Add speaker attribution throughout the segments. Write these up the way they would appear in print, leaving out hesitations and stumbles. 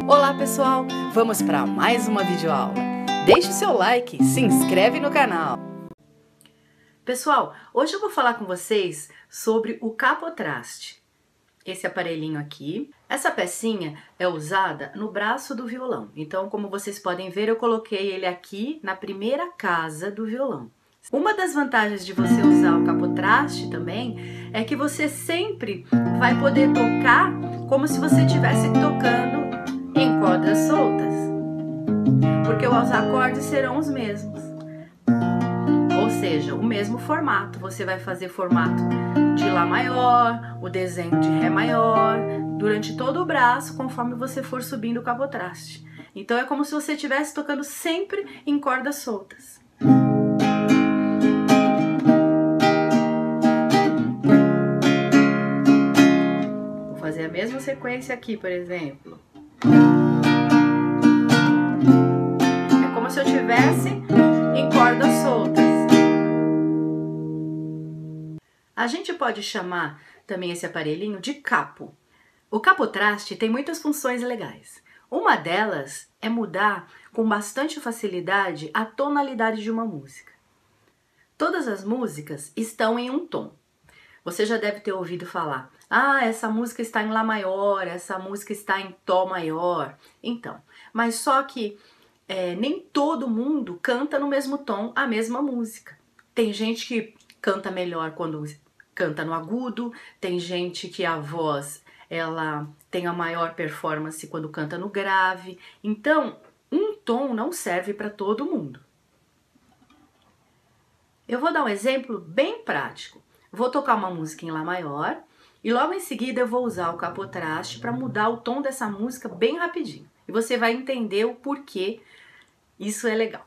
Speaker 1: Olá pessoal, vamos para mais uma videoaula. Deixe o seu like, se inscreve no canal. Pessoal, hoje eu vou falar com vocês sobre o capotraste. Esse aparelhinho aqui, essa pecinha é usada no braço do violão. Então, como vocês podem ver, eu coloquei ele aqui na primeira casa do violão. Uma das vantagens de você usar o capotraste também é que você sempre vai poder tocar como se você estivesse tocando em cordas soltas, porque os acordes serão os mesmos, ou seja, o mesmo formato. Você vai fazer formato de Lá maior, o desenho de Ré maior, durante todo o braço, conforme você for subindo o capotraste. Então é como se você estivesse tocando sempre em cordas soltas. Vou fazer a mesma sequência aqui, por exemplo. É como se eu estivesse em cordas soltas. A gente pode chamar também esse aparelhinho de capo. O capotraste tem muitas funções legais. Uma delas é mudar com bastante facilidade a tonalidade de uma música. Todas as músicas estão em um tom. Você já deve ter ouvido falar: ah, essa música está em Lá maior, essa música está em Tó maior. Então, mas só que nem todo mundo canta no mesmo tom a mesma música. Tem gente que canta melhor quando canta no agudo, tem gente que a voz ela tem a maior performance quando canta no grave. Então, um tom não serve para todo mundo. Eu vou dar um exemplo bem prático. Vou tocar uma música em Lá maior e logo em seguida eu vou usar o capotraste para mudar o tom dessa música bem rapidinho. E você vai entender o porquê isso é legal.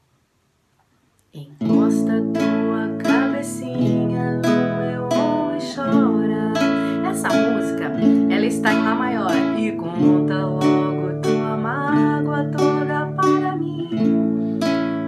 Speaker 1: Encosta tua cabecinha no meu ombro e chora. Essa música, ela está em Lá maior. E conta logo tua mágoa toda para mim.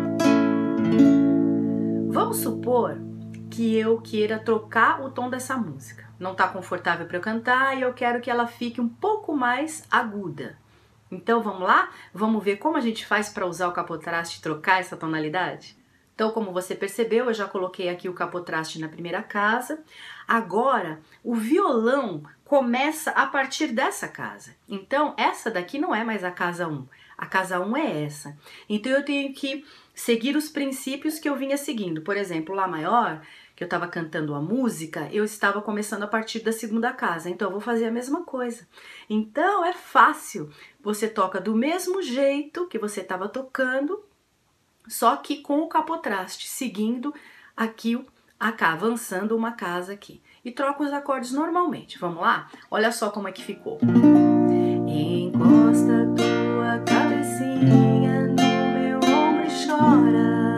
Speaker 1: Vamos supor que eu queira trocar o tom dessa música. Não está confortável para eu cantar e eu quero que ela fique um pouco mais aguda. Então vamos lá? Vamos ver como a gente faz para usar o capotraste e trocar essa tonalidade? Então, como você percebeu, eu já coloquei aqui o capotraste na primeira casa. Agora, o violão começa a partir dessa casa. Então, essa daqui não é mais a casa 1. A casa 1 é essa. Então, eu tenho que seguir os princípios que eu vinha seguindo. Por exemplo, Lá maior, que eu estava cantando a música, eu estava começando a partir da segunda casa. Então, eu vou fazer a mesma coisa. Então, é fácil. Você toca do mesmo jeito que você estava tocando, só que com o capotraste, seguindo aqui, avançando uma casa aqui. E troca os acordes normalmente. Vamos lá? Olha só como é que ficou. Encosta tua cabecinha no meu ombro e chora.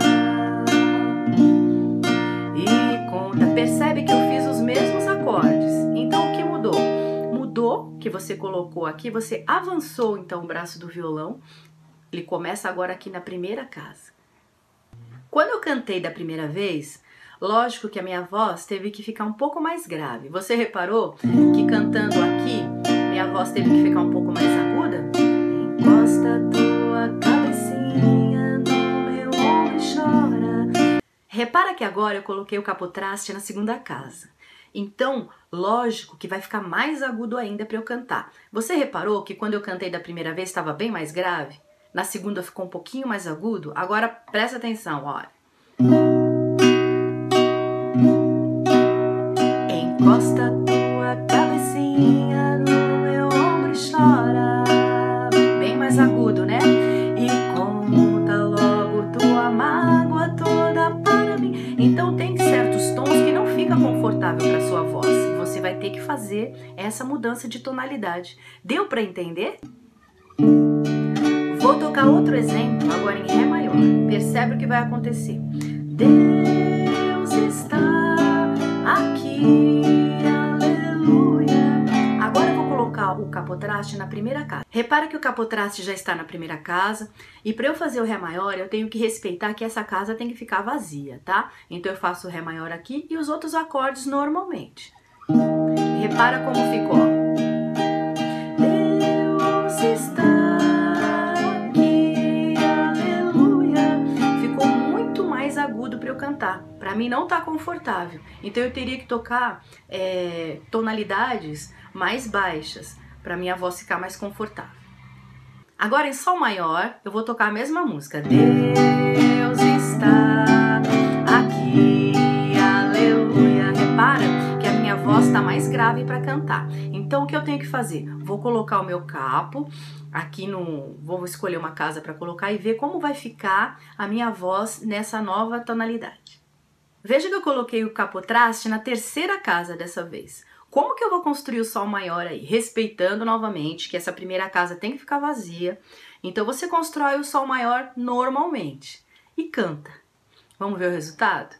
Speaker 1: E conta. Percebe que eu fiz os mesmos acordes. Então o que mudou? Mudou que você colocou aqui, você avançou então o braço do violão. Ele começa agora aqui na primeira casa. Quando eu cantei da primeira vez, lógico que a minha voz teve que ficar um pouco mais grave. Você reparou que cantando aqui, minha voz teve que ficar um pouco mais aguda? Encosta tua cabecinha no meu ombro e chora. Repara que agora eu coloquei o capotraste na segunda casa. Então, lógico que vai ficar mais agudo ainda para eu cantar. Você reparou que quando eu cantei da primeira vez estava bem mais grave? Na segunda ficou um pouquinho mais agudo. Agora presta atenção, olha. Encosta tua cabecinha no meu ombro e chora. Bem mais agudo, né? E conta logo tua mágoa toda para mim. Então tem certos tons que não fica confortável para sua voz. E você vai ter que fazer essa mudança de tonalidade. Deu para entender? Vou tocar outro exemplo agora em Ré maior. Percebe o que vai acontecer. Deus está aqui, aleluia. Agora eu vou colocar o capotraste na primeira casa. Repara que o capotraste já está na primeira casa. E para eu fazer o Ré maior, eu tenho que respeitar que essa casa tem que ficar vazia, tá? Então eu faço o Ré maior aqui e os outros acordes normalmente. Repara como ficou. Deus está Para mim não tá confortável. Então eu teria que tocar tonalidades mais baixas para minha voz ficar mais confortável. Agora em Sol maior eu vou tocar a mesma música. Deus está aqui, aleluia. Repara que a minha voz está mais grave para cantar. Então o que eu tenho que fazer? Vou colocar o meu capo aqui vou escolher uma casa para colocar e ver como vai ficar a minha voz nessa nova tonalidade. Veja que eu coloquei o capotraste na terceira casa dessa vez. Como que eu vou construir o Sol maior aí? Respeitando novamente que essa primeira casa tem que ficar vazia. Então você constrói o Sol maior normalmente e canta. Vamos ver o resultado?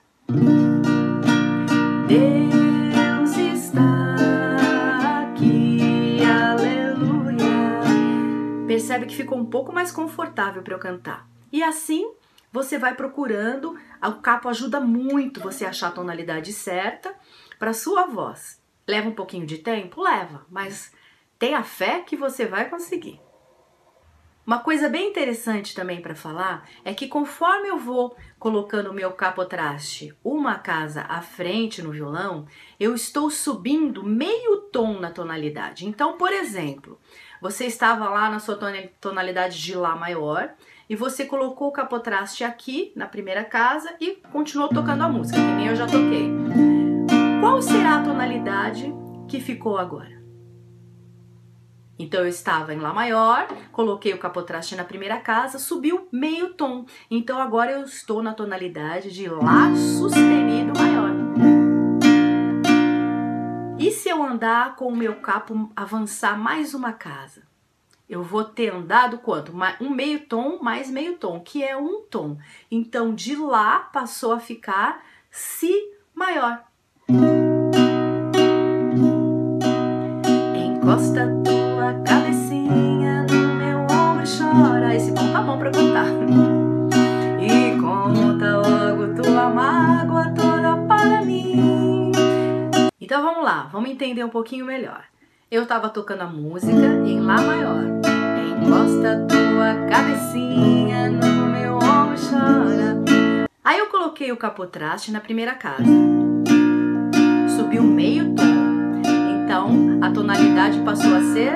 Speaker 1: Deus está aqui, aleluia. Percebe que ficou um pouco mais confortável para eu cantar. E assim você vai procurando, o capo ajuda muito você a achar a tonalidade certa para sua voz. Leva um pouquinho de tempo? Leva, mas tenha fé que você vai conseguir. Uma coisa bem interessante também para falar é que conforme eu vou colocando o meu capotraste uma casa à frente no violão, eu estou subindo meio tom na tonalidade. Então, por exemplo, você estava lá na sua tonalidade de Lá maior e você colocou o capotraste aqui na primeira casa e continuou tocando a música, que nem eu já toquei. Qual será a tonalidade que ficou agora? Então eu estava em Lá maior, coloquei o capotraste na primeira casa, subiu meio tom. Então agora eu estou na tonalidade de Lá sustenido maior. E se eu andar com o meu capo, avançar mais uma casa? Eu vou ter andado quanto? Um meio tom mais meio tom, que é um tom. Então de Lá passou a ficar Si maior. Encosta tua cabecinha no meu ombro e chora. Esse tom tá bom pra cantar. E conta logo tua mágoa toda para mim. Então vamos lá, vamos entender um pouquinho melhor. Eu tava tocando a música em Lá maior. Encosta tua cabecinha no meu ombro e chora. Aí eu coloquei o capotraste na primeira casa. Subiu meio tom. Então, a tonalidade passou a ser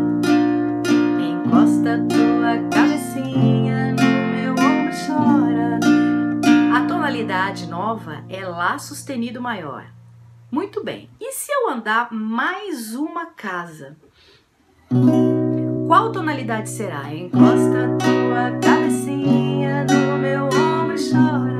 Speaker 1: encosta tua cabecinha no meu ombro e chora. A tonalidade nova é Lá sustenido maior. Muito bem. E se eu andar mais uma casa? Qual tonalidade será? Encosta tua cabecinha no meu ombro e chora.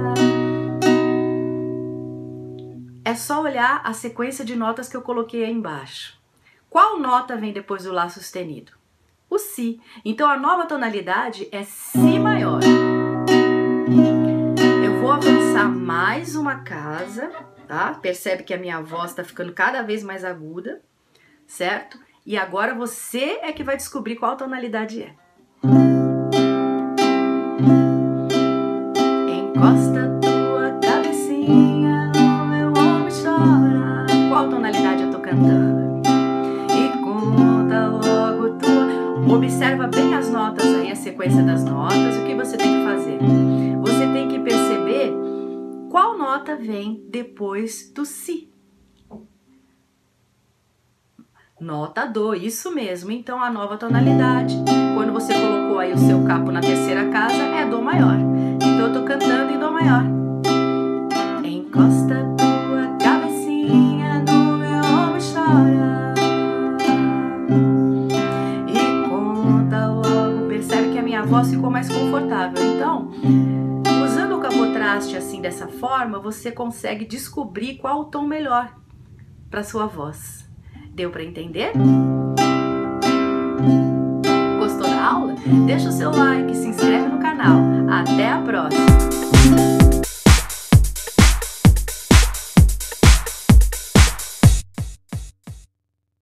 Speaker 1: É só olhar a sequência de notas que eu coloquei aí embaixo. Qual nota vem depois do Lá sustenido? O Si. Então a nova tonalidade é Si maior. Eu vou avançar mais uma casa, tá? Percebe que a minha voz está ficando cada vez mais aguda, certo? E agora você é que vai descobrir qual tonalidade é. Encosta tua cabecinha no meu ombro e chora. Qual tonalidade eu tô cantando? E conta logo tua. Observa bem as notas aí, a sequência das notas. O que você tem que fazer? Você tem que perceber qual nota vem depois do Si. Nota Dó, isso mesmo. Então a nova tonalidade, quando você colocou aí o seu capo na terceira casa, é Dó maior. Então eu tô cantando em Dó maior. Encosta tua cabecinha no meu ombro e chora. E conta logo. Percebe que a minha voz ficou mais confortável. Então, usando o capotraste assim dessa forma, você consegue descobrir qual o tom melhor para sua voz. Deu para entender? Gostou da aula? Deixa o seu like, se inscreve no canal. Até a próxima!